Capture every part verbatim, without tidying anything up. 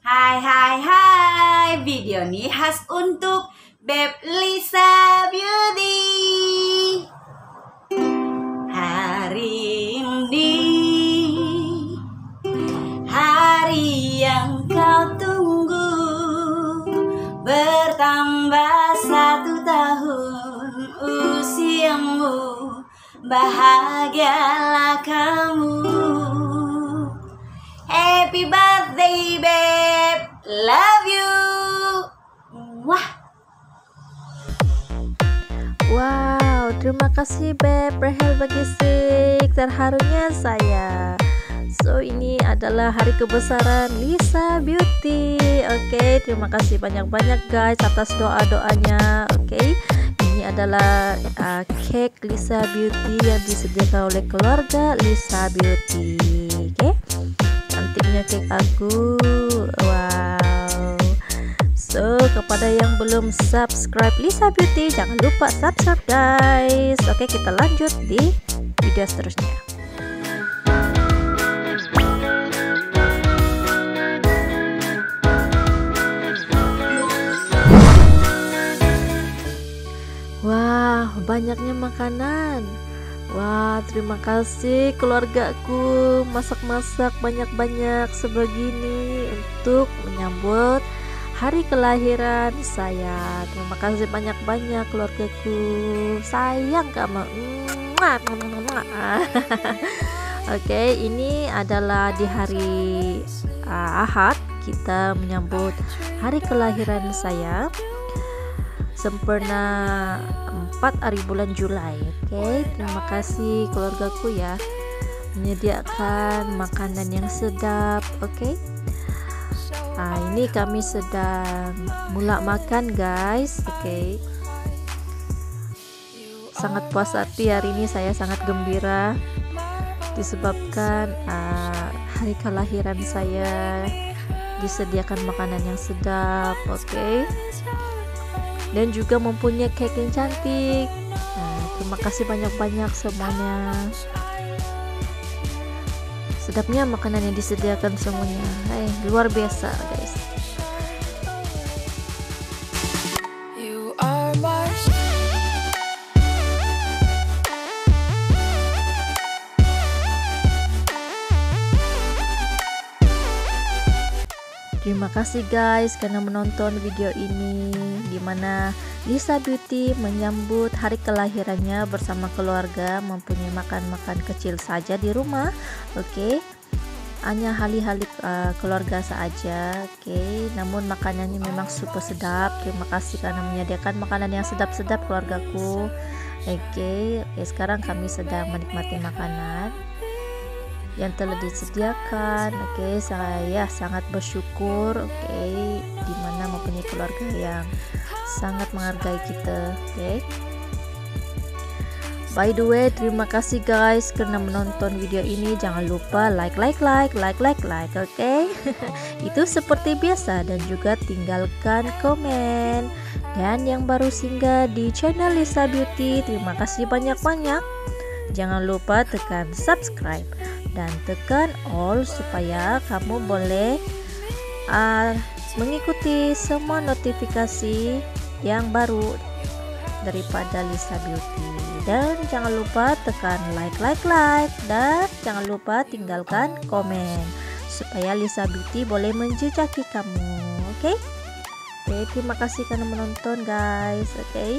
Hai hai hai, video ini khas untuk Beb Lisa Beauty. Hari ini hari yang kau tunggu, bertambah satu tahun usiamu, bahagialah kamu. Happy birthday, Beb. Love you. Wah. Wow, terima kasih Beb Rahel Bagisik, terharunya saya. So ini adalah hari kebesaran Lisa Beauty. Oke, terima kasih banyak-banyak guys atas doa-doanya. Oke, ini adalah uh, cake Lisa Beauty yang disediakan oleh keluarga Lisa Beauty. Oke, cantiknya cake aku. Wow. So, kepada yang belum subscribe Lisa Beauty, jangan lupa subscribe guys. Oke, kita lanjut di video seterusnya. Wah, banyaknya makanan. Wah, terima kasih keluargaku masak-masak banyak-banyak sebegini untuk menyambut hari kelahiran saya. Terima kasih banyak-banyak keluargaku. Sayang kamu. Oke, ini adalah di hari uh, Ahad kita menyambut hari kelahiran saya. Sempurna empat hari bulan Julai. Oke, terima kasih keluargaku ya menyediakan makanan yang sedap. Oke. Nah, ini kami sedang mulai makan guys. Oke, okay. Sangat puas hati hari ini, saya sangat gembira disebabkan uh, hari kelahiran saya disediakan makanan yang sedap. Oke, okay. Dan juga mempunyai cake yang cantik. Nah, terima kasih banyak-banyak semuanya. Sedapnya makanan yang disediakan semuanya. Hai, luar biasa guys. You are my... Terima kasih guys karena menonton video ini, dimana Lisa Beauty menyambut hari kelahirannya bersama keluarga, mempunyai makan-makan kecil saja di rumah. Oke, okay. Hanya hali-hali uh, keluarga saja. Oke, okay. Namun makanannya memang super sedap. Terima kasih karena menyediakan makanan yang sedap-sedap keluargaku. Oke, okay. okay, sekarang kami sedang menikmati makanan yang telah disediakan. Oke, okay, saya sangat bersyukur. Oke, okay, dimana mempunyai keluarga yang sangat menghargai kita. Oke, okay. By the way, terima kasih guys karena menonton video ini. Jangan lupa like like like like like like. Oke, okay? Itu seperti biasa, dan juga tinggalkan komen. Dan yang baru singgah di channel Lisa Beauty, terima kasih banyak-banyak. Jangan lupa tekan subscribe dan tekan all supaya kamu boleh uh, mengikuti semua notifikasi yang baru daripada Lisa Beauty. Dan jangan lupa tekan like like like dan jangan lupa tinggalkan komen supaya Lisa Beauty boleh menjejaki kamu. Oke, okay? Oke, okay, terima kasih karena menonton guys. Oke, okay?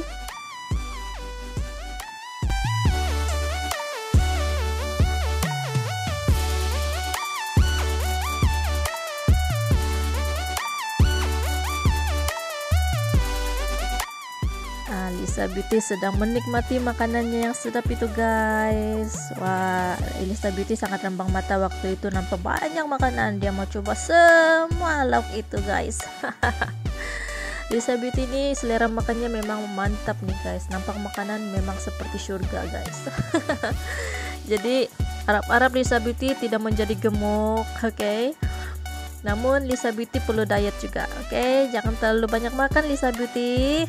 Lisa Beauty sedang menikmati makanannya yang sedap itu guys. Wah, Lisa Beauty sangat rembang mata waktu itu, nampak banyak makanan. Dia mau coba semua lauk itu guys. Lisa Beauty ini selera makannya memang mantap nih guys. Nampak makanan memang seperti surga guys. Jadi harap-harap Lisa Beauty tidak menjadi gemuk. Oke, okay? Namun Lisa Beauty perlu diet juga. Oke, okay? Jangan terlalu banyak makan Lisa Beauty.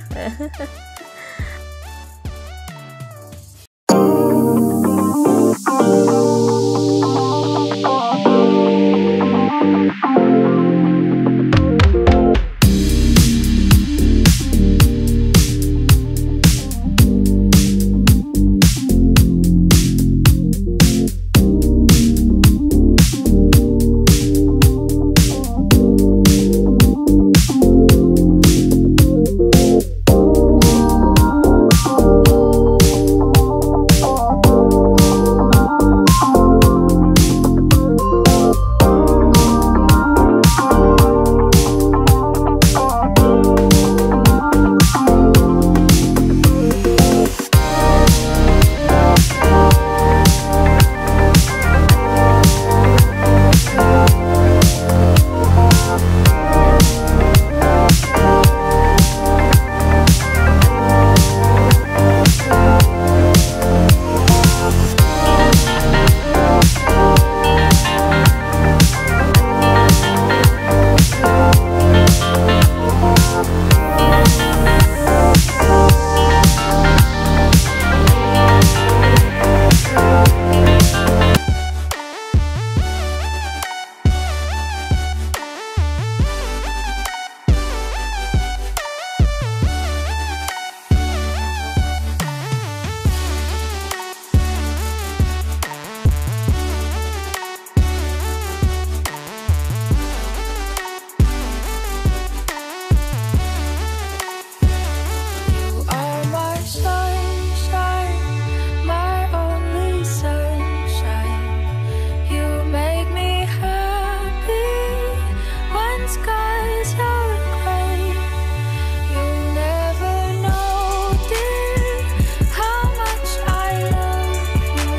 skies are gray. You'll never know, dear, how much I love you.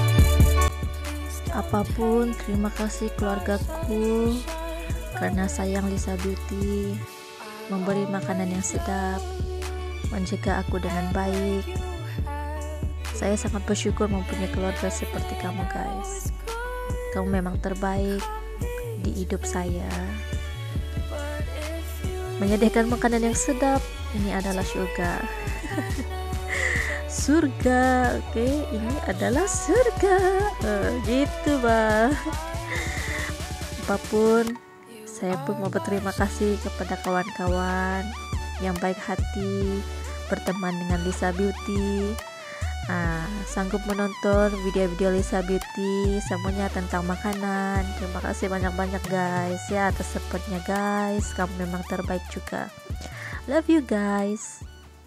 Apapun, terima kasih keluargaku karena sayang Lisa Beauty, memberi makanan yang sedap, menjaga aku dengan baik. Saya sangat bersyukur mempunyai keluarga seperti kamu guys. Kamu memang terbaik di hidup saya. Menyediakan makanan yang sedap, ini adalah surga. Surga, oke, okay? Ini adalah surga. Oh, gitu bah. Apapun, saya pun mau berterima kasih kepada kawan-kawan yang baik hati berteman dengan Lisa Beauty. Nah, sanggup menonton video-video Lisa Beauty semuanya tentang makanan. Terima kasih banyak-banyak guys ya atas supportnya guys. Kamu memang terbaik juga. Love you guys.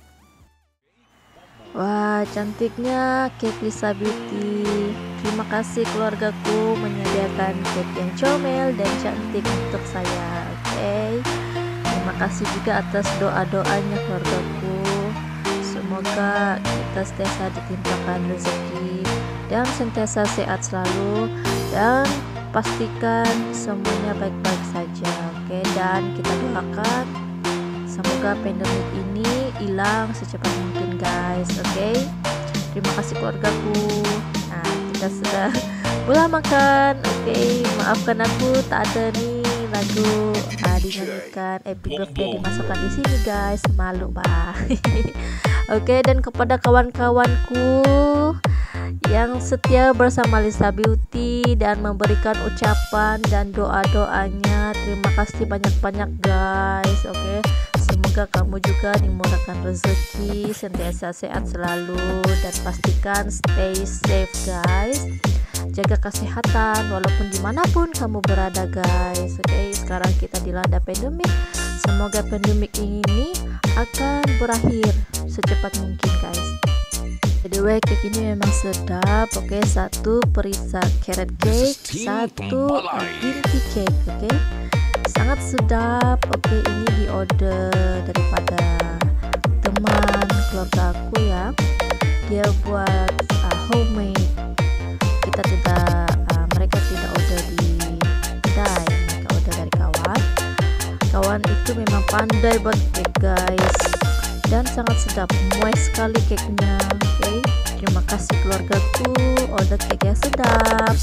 Wah, cantiknya cake Lisa Beauty. Terima kasih keluargaku menyediakan cake yang comel dan cantik untuk saya. Oke, okay? Terima kasih juga atas doa-doanya keluargaku. Semoga kita sentiasa ditimpakan rezeki dan sentiasa sehat selalu, dan pastikan semuanya baik-baik saja. Oke, okay? Dan kita doakan semoga pandemi ini hilang secepat mungkin guys. Oke, okay? Terima kasih keluargaku. Nah, kita sudah mulai makan. Oke, okay? Maafkan aku tak ada nih lagu uh, dinyanyikan Happy Birthday dimasukkan di sini guys, malu bah. Oke, okay, dan kepada kawan-kawanku yang setia bersama Lisa Beauty dan memberikan ucapan dan doa-doanya, terima kasih banyak-banyak guys. Oke, okay? Semoga kamu juga dimurahkan rezeki, sentiasa sehat selalu, dan pastikan stay safe guys. Jaga kesehatan walaupun dimanapun kamu berada guys. Oke, okay, sekarang kita dilanda pandemik. Semoga pandemik ini akan berakhir secepat mungkin guys. By the way, cake ini memang sedap. Oke, okay, satu perisa carrot cake, satu binti cake. Oke, okay? Sangat sedap. Oke, okay, ini di order daripada teman keluarga aku ya. Dia buat uh, homemade. Kita tidak uh, mereka tidak order di kedai, mereka order dari kawan. Kawan itu memang pandai buat cake guys, dan sangat sedap, moist sekali cake-nya. Oke, okay? Terima kasih keluargaku order cake yang sedap.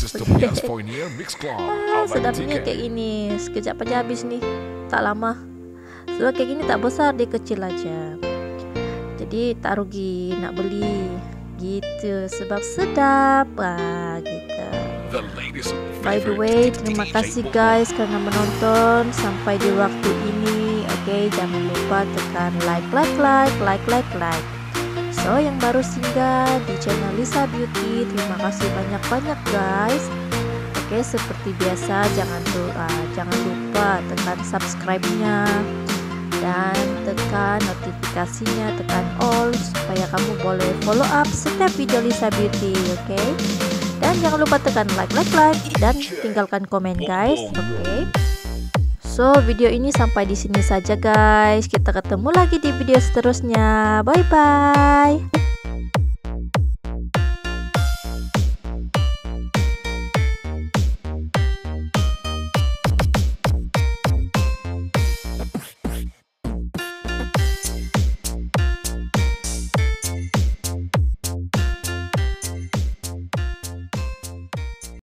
Ah, sedapnya kayak ini, sekejap aja habis nih, tak lama. Sebab cake ini tak besar, dia kecil aja, jadi tak rugi nak beli gitu, sebab sedap. Ah, gitu. By the way, terima kasih guys karena menonton sampai di waktu ini. Oke, okay, jangan lupa tekan like, like, like, like, like, like. So, yang baru singgah di channel Lisa Beauty, terima kasih banyak-banyak guys. Oke, okay, seperti biasa jangan lupa, jangan lupa tekan subscribe-nya dan tekan notifikasinya, tekan all supaya kamu boleh follow up setiap video Lisa Beauty. Oke, okay? Dan jangan lupa tekan like, like, like, dan tinggalkan komen guys. Oke, okay? So video ini sampai di sini saja guys. Kita ketemu lagi di video seterusnya. Bye bye.